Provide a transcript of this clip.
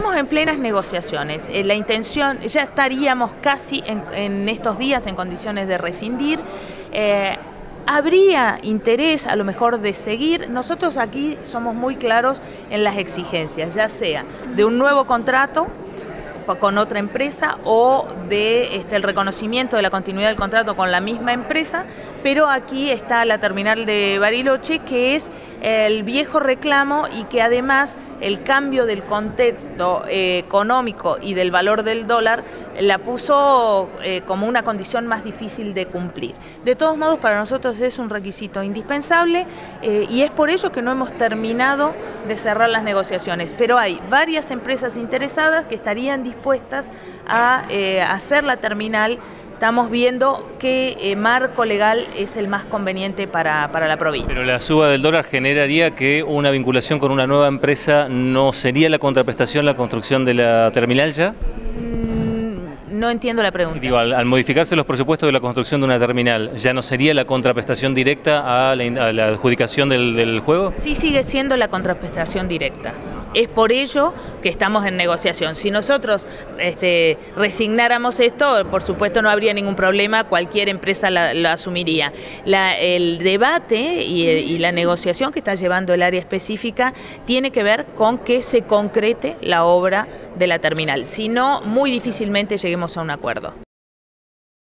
Estamos en plenas negociaciones. La intención, ya estaríamos casi en estos días en condiciones de rescindir. Habría interés a lo mejor de seguir. Nosotros aquí somos muy claros en las exigencias, ya sea de un nuevo contrato con otra empresa o de el reconocimiento de la continuidad del contrato con la misma empresa, pero aquí está la terminal de Bariloche, que es el viejo reclamo y que además el cambio del contexto económico y del valor del dólar la puso como una condición más difícil de cumplir. De todos modos, para nosotros es un requisito indispensable y es por ello que no hemos terminado de cerrar las negociaciones, pero hay varias empresas interesadas que estarían dispuestas a hacer la terminal. Estamos viendo qué marco legal es el más conveniente para la provincia. Pero la suba del dólar generaría que una vinculación con una nueva empresa no sería la contraprestación la construcción de la terminal ya. No entiendo la pregunta. Digo, al modificarse los presupuestos de la construcción de una terminal, ¿ya no sería la contraprestación directa a la adjudicación del juego? Sí, sigue siendo la contraprestación directa. Es por ello que estamos en negociación. Si nosotros resignáramos esto, por supuesto no habría ningún problema, cualquier empresa lo asumiría. El debate y la negociación que está llevando el área específica tiene que ver con que se concrete la obra de la terminal. Si no, muy difícilmente lleguemos a un acuerdo.